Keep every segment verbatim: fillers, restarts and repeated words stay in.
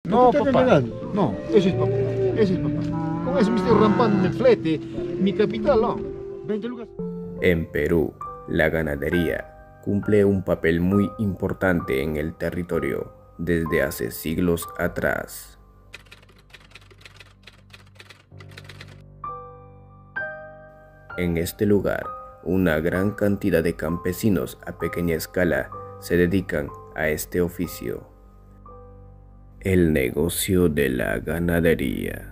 No, papá. No, ese es papá. Ese es papá. Con eso me estoy rampando en el flete. Mi capital, no. veinte lucas. En Perú, la ganadería cumple un papel muy importante en el territorio desde hace siglos atrás. En este lugar, una gran cantidad de campesinos a pequeña escala se dedican a este oficio. El negocio de la ganadería.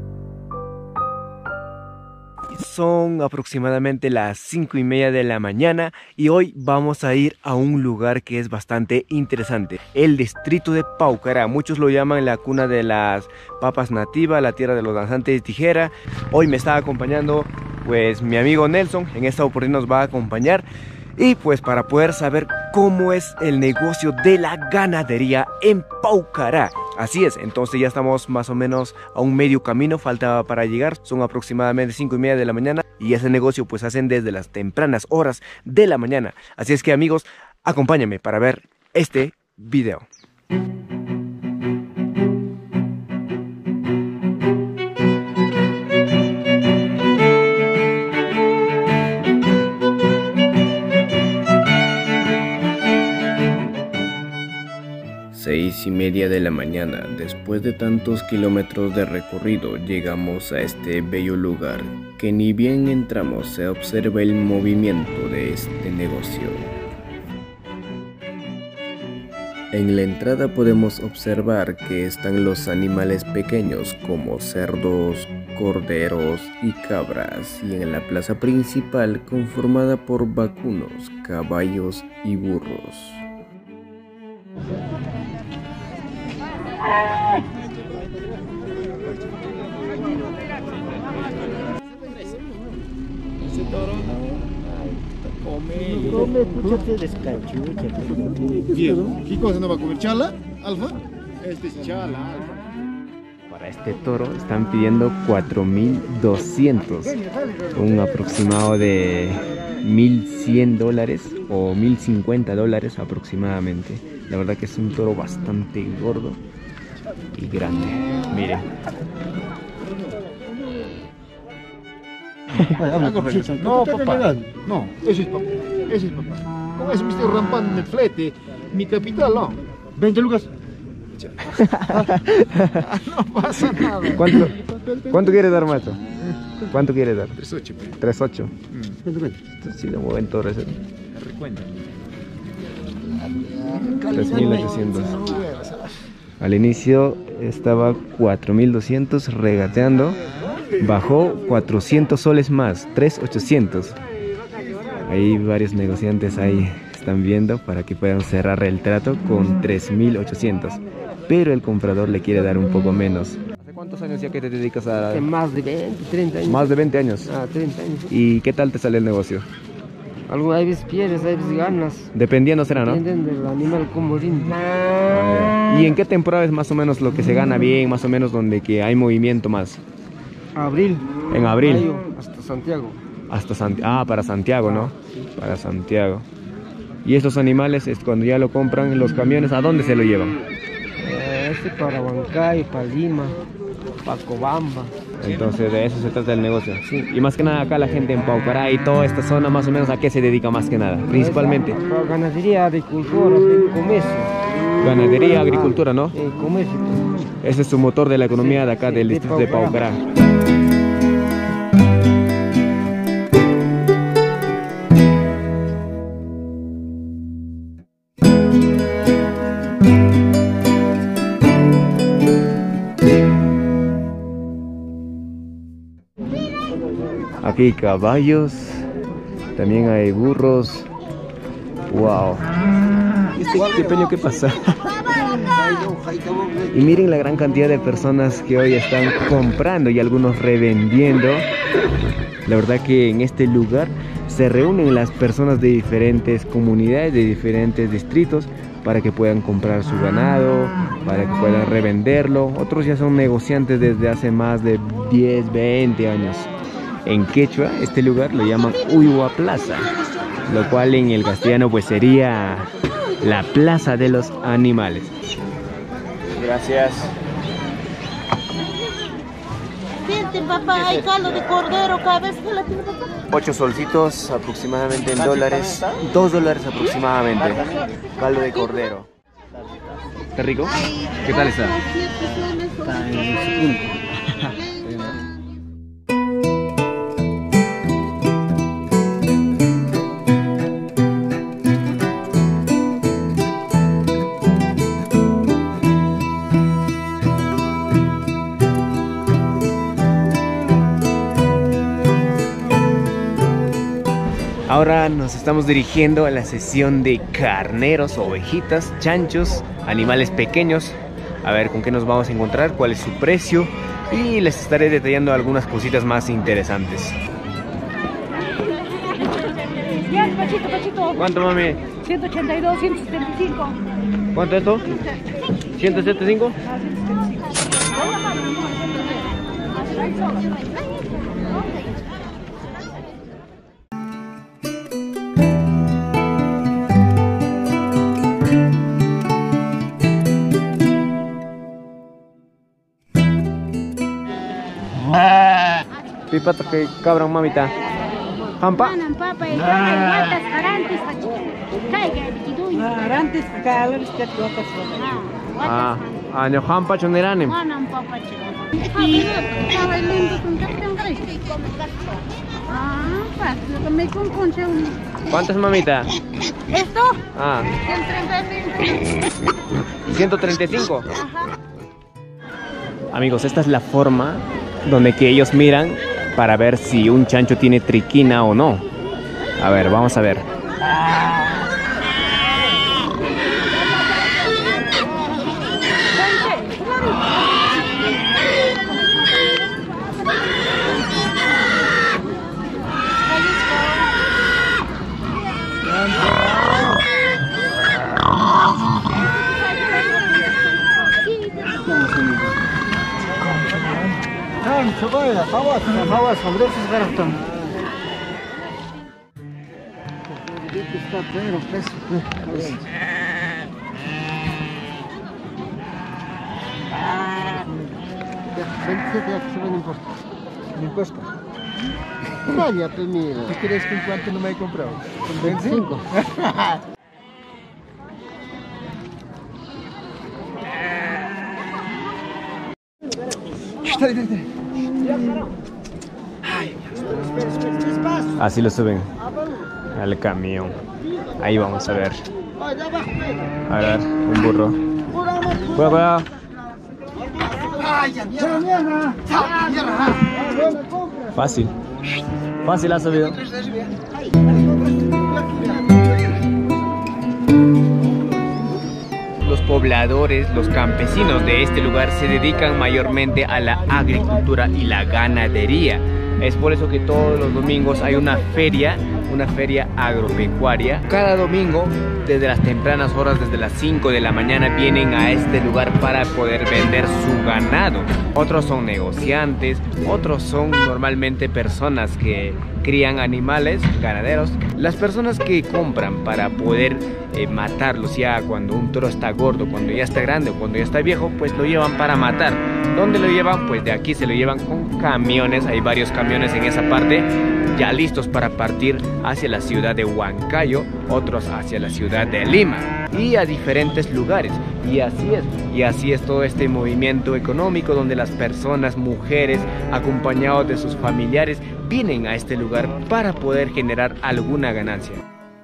Son aproximadamente las cinco y media de la mañana y hoy vamos a ir a un lugar que es bastante interesante, el distrito de Paucará. Muchos lo llaman la cuna de las papas nativas, la tierra de los danzantes de tijera. Hoy me está acompañando pues mi amigo Nelson, en esta oportunidad nos va a acompañar. Y pues para poder saber cómo es el negocio de la ganadería en Paucará. Así es, entonces ya estamos más o menos a un medio camino, falta para llegar. Son aproximadamente cinco y media de la mañana y ese negocio pues hacen desde las tempranas horas de la mañana. Así es que amigos, acompáñenme para ver este video. Seis y media de la mañana, después de tantos kilómetros de recorrido, llegamos a este bello lugar, que ni bien entramos se observa el movimiento de este negocio. En la entrada podemos observar que están los animales pequeños como cerdos, corderos y cabras, y en la plaza principal conformada por vacunos, caballos y burros. Ese toro come, come, pucha, te descachucha. Bien, ¿qué cosa no va a comer? ¿Chala? ¿Alfa? Este es chala, alfa. Para este toro están pidiendo cuatro mil doscientos, un aproximado de mil cien dólares o mil cincuenta dólares aproximadamente. La verdad que es un toro bastante gordo y grande, miren. No, papá. No, ese es papá. Ese es papá. Con eso me estoy rampando en el flete. Mi capital, no. veinte lucas. No pasa nada. ¿Cuánto, ¿Cuánto quieres dar, macho? ¿Cuánto quieres dar? tres ocho. tres ocho. Mm. Sí, de buen toro ese. Recuenta. tres mil ochocientos. Al inicio estaba cuatro mil doscientos regateando, bajó cuatrocientos soles más, tres mil ochocientos. Hay varios negociantes ahí, están viendo para que puedan cerrar el trato con tres mil ochocientos, pero el comprador le quiere dar un poco menos. ¿Hace cuántos años ya que te dedicas a...? Más de veinte, treinta años. Más de veinte años. Ah, treinta años. ¿Y qué tal te sale el negocio? Algunas veces pierdes, hay veces ganas. Dependiendo será, ¿no? Dependiendo del animal como rinde. Ah, ¿y en qué temporada es más o menos lo que se gana bien, más o menos donde que hay movimiento más? Abril. En abril. Mayo, hasta Santiago. Hasta Santi- ah, para Santiago, ¿no? Para Santiago. Y estos animales, es cuando ya lo compran los camiones, ¿a dónde se lo llevan? Eh, este para Huancayo, para Lima, para Cobamba. Entonces de eso se trata el negocio. Sí. Y más que nada acá la gente en Paucará y toda esta zona, más o menos, ¿a qué se dedica más que nada? Principalmente. Para ganadería, agricultura, comercio. Ganadería, agricultura, ¿no? Eh, comercio. Ese es su motor de la economía de acá, Sí, del de distrito de Paucará. Paucará. Aquí hay caballos, también hay burros. Wow. ¿Este qué peño qué pasa? Y miren la gran cantidad de personas que hoy están comprando y algunos revendiendo. La verdad que en este lugar se reúnen las personas de diferentes comunidades, de diferentes distritos, para que puedan comprar su ganado, para que puedan revenderlo. Otros ya son negociantes desde hace más de diez, veinte años. En quechua, este lugar lo llaman Uywa Plaza, lo cual en el castellano pues sería la plaza de los animales. Gracias. sienten, papá. Hay caldo de cordero, cabeza de la tiene, papá. ocho solcitos aproximadamente en dólares. dos dólares aproximadamente. Caldo de cordero. ¿Está rico? ¿Qué tal está? Está en su punto. Ahora nos estamos dirigiendo a la sesión de carneros, ovejitas, chanchos, animales pequeños. A ver con qué nos vamos a encontrar, cuál es su precio y les estaré detallando algunas cositas más interesantes. Bien, Pachito, Pachito. ¿Cuánto, mami? ciento ochenta y dos, ciento setenta y cinco. ¿Cuánto esto? ¿ciento setenta y cinco? Ah, ciento setenta y cinco. Pipa que cabran, mamita. Hampa? Manan papa y guatas arantes caiga kiduy. Arantes calores que toca Ah, año hampa chonerane. Manan papa chido. Estaba lindo con cartón. Ah, fácil, me con concha. ¿Cuántas, mamita? ¿Esto? Ah, ciento treinta y cinco. Ajá. Amigos, esta es la forma donde que ellos miran para ver si un chancho tiene triquina o no. A ver, vamos a ver. 저거야, 나와, 나와, sobre esos garotos. Está pero peso. veintisiete ya que se ven impuestos. ¿Impuesto? Vaya, pues mira. ¿Tú crees que en cuánto no me he comprado? ¿Con veinticinco? Así lo suben al camión. Ahí vamos a ver. A ver, un burro. Cuidado, cuidado. Fácil. Fácil ha subido. Los pobladores, los campesinos de este lugar se dedican mayormente a la agricultura y la ganadería. Es por eso que todos los domingos hay una feria, una feria agropecuaria. Cada domingo, desde las tempranas horas, desde las cinco de la mañana, vienen a este lugar para poder vender su ganado. Otros son negociantes, otros son normalmente personas que crían animales, ganaderos. Las personas que compran para poder eh, matarlos ya cuando un toro está gordo, cuando ya está grande o cuando ya está viejo, pues lo llevan para matar. ¿Dónde lo llevan? Pues de aquí se lo llevan con camiones. Hay varios camiones en esa parte ya listos para partir hacia la ciudad de Huancayo, otros hacia la ciudad de Lima y a diferentes lugares. Y así es, y así es todo este movimiento económico donde las personas, mujeres, acompañados de sus familiares, vienen a este lugar para poder generar alguna ganancia.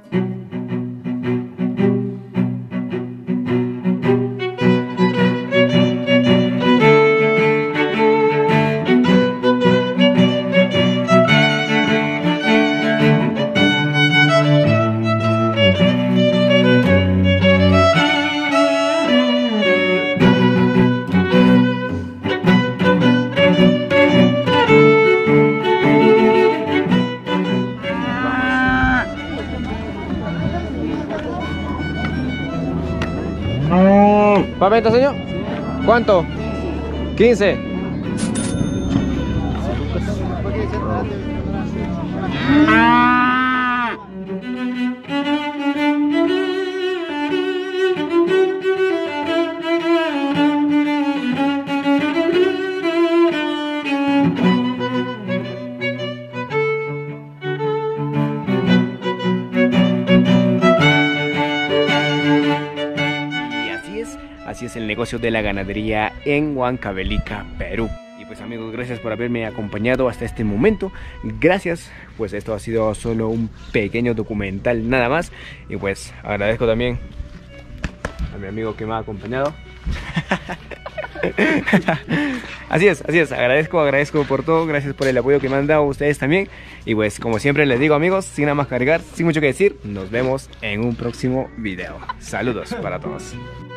¿Para venta, señor? ¿Cuánto? quince. es el negocio de la ganadería en Huancavelica, Perú. Y pues amigos, gracias por haberme acompañado hasta este momento. Gracias, pues esto ha sido solo un pequeño documental nada más. Y pues agradezco también a mi amigo que me ha acompañado. Así es, así es, agradezco, agradezco por todo, gracias por el apoyo que me han dado ustedes también. Y pues como siempre les digo amigos, sin nada más cargar, sin mucho que decir, nos vemos en un próximo video. Saludos para todos.